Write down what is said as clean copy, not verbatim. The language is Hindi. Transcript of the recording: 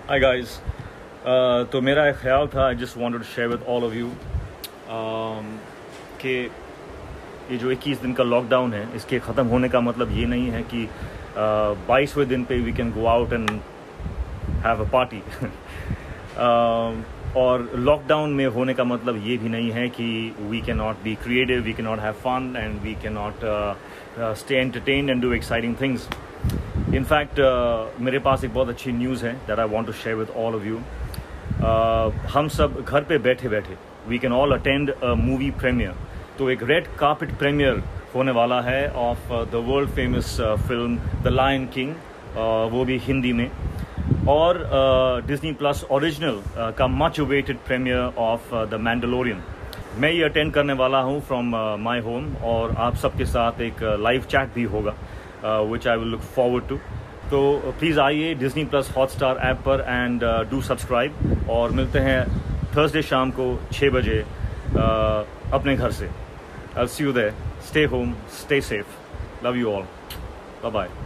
Hi guys. तो मेरा एक ख्याल था, I just wanted to share with all of you कि ये जो 21 दिन का लॉकडाउन है, इसके ख़त्म होने का मतलब ये नहीं है कि 22वें दिन पे we can go out and have a party. और लॉकडाउन में होने का मतलब ये भी नहीं है कि we can not be creative, we can not have fun and we can not stay entertained and do exciting things. In fact मेरे पास एक बहुत अच्छी न्यूज़ है that I want to share with all of you. हम सब घर पे बैठे बैठे we can all attend a movie premiere. तो एक रेड कार्पेट प्रीमियर होने वाला है of the world famous film the Lion King, वो भी हिंदी में, और डिज्नी प्लस ओरिजिनल का much awaited premiere of the Mandalorian. मैं ये अटेंड करने वाला हूँ फ्रॉम माई होम, और आप सबके साथ एक लाइव चैट भी होगा which I will look forward to. तो प्लीज़ आइए डिज्नी प्लस हॉटस्टार ऐप पर एंड डू सब्सक्राइब, और मिलते हैं थर्सडे शाम को 6 बजे अपने घर से। I'll see you there. Stay home, stay safe. Love you all. Bye-bye.